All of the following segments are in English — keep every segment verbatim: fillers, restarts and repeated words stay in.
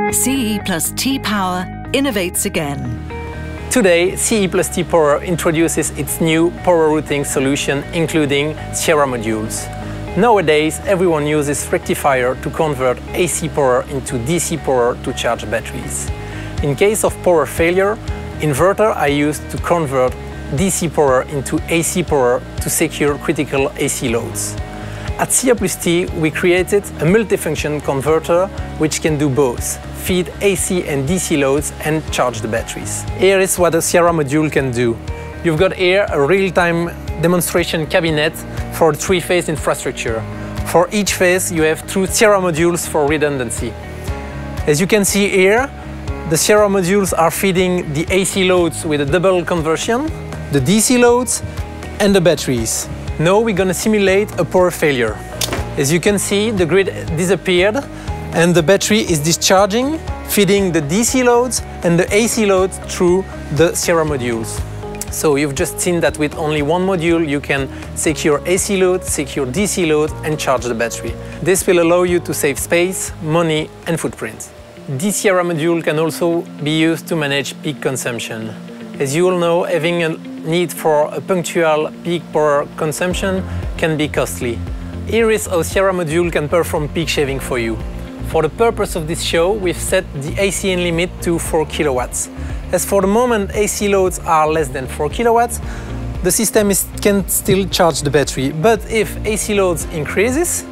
C E plus T Power innovates again. Today, C E plus T Power introduces its new power routing solution, including Sierra modules. Nowadays, everyone uses rectifier to convert A C power into D C power to charge batteries. In case of power failure, inverter are used to convert D C power into A C power to secure critical A C loads. At C E plus T, we created a multifunction converter which can do both, feed A C and D C loads and charge the batteries. Here is what a Sierra module can do. You've got here a real-time demonstration cabinet for three-phase infrastructure. For each phase, you have two Sierra modules for redundancy. As you can see here, the Sierra modules are feeding the A C loads with a double conversion, the D C loads and the batteries. Now we're going to simulate a power failure. As you can see, the grid disappeared and the battery is discharging, feeding the D C loads and the A C loads through the Sierra modules. So you've just seen that with only one module you can secure A C load, secure D C load and charge the battery. This will allow you to save space, money and footprint. The Sierra module can also be used to manage peak consumption. As you all know, having a need for a punctual peak power consumption can be costly. Here is how Sierra module can perform peak shaving for you. For the purpose of this show, we've set the A C N limit to four kilowatts. As for the moment A C loads are less than four kilowatts, the system is, can still charge the battery. But if A C loads increases,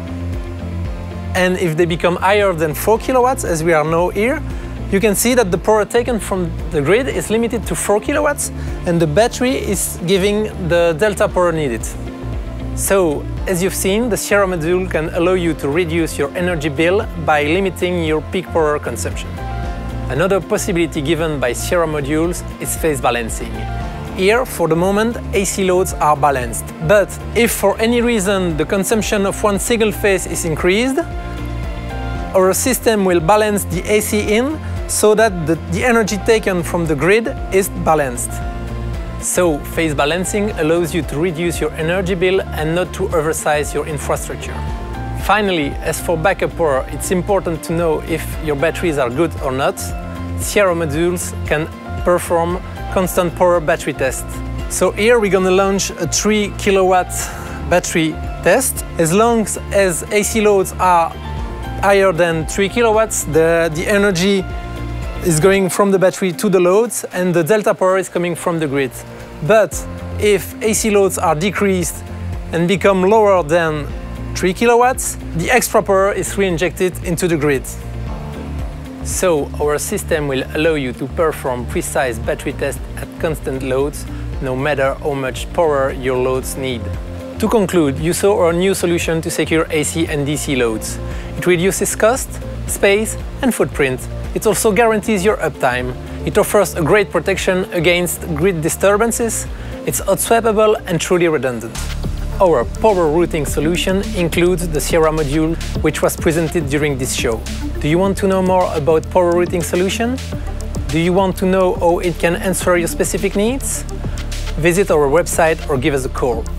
and if they become higher than four kilowatts, as we are now here, you can see that the power taken from the grid is limited to four kilowatts and the battery is giving the delta power needed. So, as you've seen, the Sierra module can allow you to reduce your energy bill by limiting your peak power consumption. Another possibility given by Sierra modules is phase balancing. Here, for the moment, A C loads are balanced. But if for any reason the consumption of one single phase is increased, our system will balance the A C in so that the, the energy taken from the grid is balanced. So, phase balancing allows you to reduce your energy bill and not to oversize your infrastructure. Finally, as for backup power, it's important to know if your batteries are good or not. Sierra modules can perform constant power battery test. So here we're gonna launch a three kilowatt battery test. As long as A C loads are higher than three kilowatts, the, the energy is going from the battery to the loads and the delta power is coming from the grid. But if A C loads are decreased and become lower than three kilowatts, the extra power is re-injected into the grid. So our system will allow you to perform precise battery tests at constant loads, no matter how much power your loads need. To conclude, you saw our new solution to secure A C and D C loads. It reduces cost, space and footprint. It also guarantees your uptime. It offers a great protection against grid disturbances. It's hot swappable and truly redundant. Our power routing solution includes the Sierra module, which was presented during this show. Do you want to know more about power routing solution? Do you want to know how it can answer your specific needs? Visit our website or give us a call.